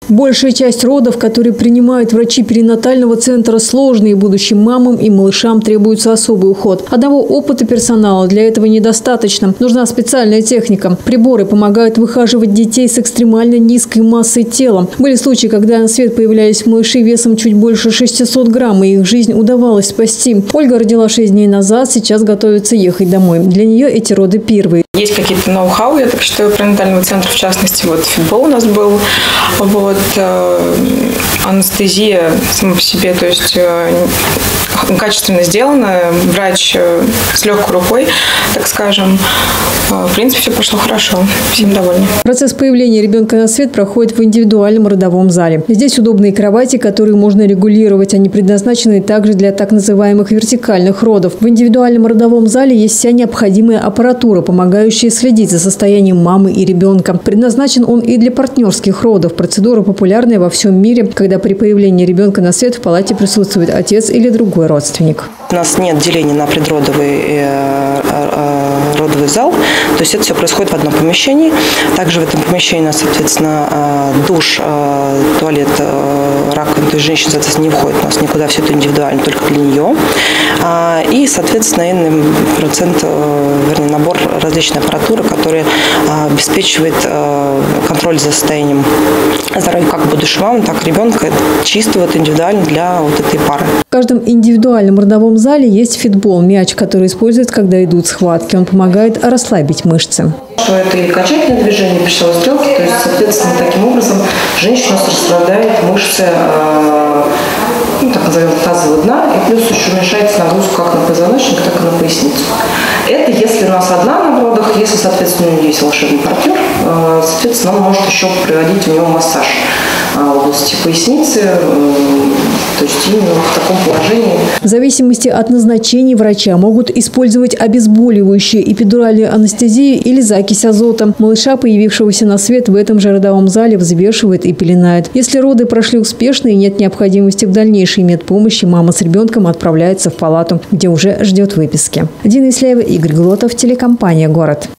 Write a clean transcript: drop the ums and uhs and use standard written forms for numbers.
Большая часть родов, которые принимают врачи перинатального центра, сложные. Будущим мамам и малышам требуется особый уход. Одного опыта персонала для этого недостаточно. Нужна специальная техника. Приборы помогают выхаживать детей с экстремально низкой массой тела. Были случаи, когда на свет появлялись малыши весом чуть больше 600 грамм, и их жизнь удавалось спасти. Ольга родила 6 дней назад, сейчас готовится ехать домой. Для нее эти роды первые. Есть какие-то ноу-хау, я так считаю, перинатального центра, в частности, вот фитбол у нас был, анестезия сама по себе, то есть качественно сделана, врач с легкой рукой, так скажем. В принципе, все прошло хорошо, всем довольны. Процесс появления ребенка на свет проходит в индивидуальном родовом зале. Здесь удобные кровати, которые можно регулировать. Они предназначены также для так называемых вертикальных родов. В индивидуальном родовом зале есть вся необходимая аппаратура, помогающая следить за состоянием мамы и ребенка. Предназначен он и для партнерских родов. Процедура популярная во всем мире, когда при появлении ребенка на свет в палате присутствует отец или другой родственник. У нас нет деления на предродовый и родовый зал, то есть это все происходит в одном помещении. Также в этом помещении у нас, соответственно, душ, туалет, раковина, то есть женщина, соответственно, не входит у нас никуда, все это индивидуально, только для нее. И, соответственно, набор различной аппаратуры, которая обеспечивает контроль за состоянием здоровья как будущей мамы, так и ребенка, чисто индивидуально для этой пары. В каждом индивидуальном родовом зале есть фитбол, мяч, который используют, когда идут схватки. Он помогает расслабить мышцы. Что это и качательное движение, и часовой стрелки, то есть, соответственно, таким образом женщина расслабляет мышцы, так называемого тазового дна, и плюс еще уменьшается нагрузка как на позвоночник, так и на поясницу. Это если у нас одна на родах, если, соответственно, у нее есть волшебный партнер, соответственно, он может еще проводить у него массаж в области поясницы, то есть именно в таком положении. В зависимости от назначения врача могут использовать обезболивающую, эпидуральную анестезию или закись азота. Малыша, появившегося на свет, в этом же родовом зале взвешивают и пеленают. Если роды прошли успешно и нет необходимости в дальнейшей медпомощи, мама с ребенком отправляется в палату, где уже ждет выписки. Дина Исляева, Игорь Глотов, телекомпания «Город».